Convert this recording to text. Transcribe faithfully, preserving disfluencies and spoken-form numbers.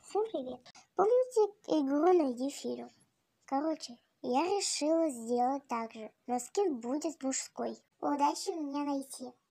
Всем привет! Помните игру «Найди фильм»? Короче, я решила сделать так же, но скин будет мужской. Удачи мне найти.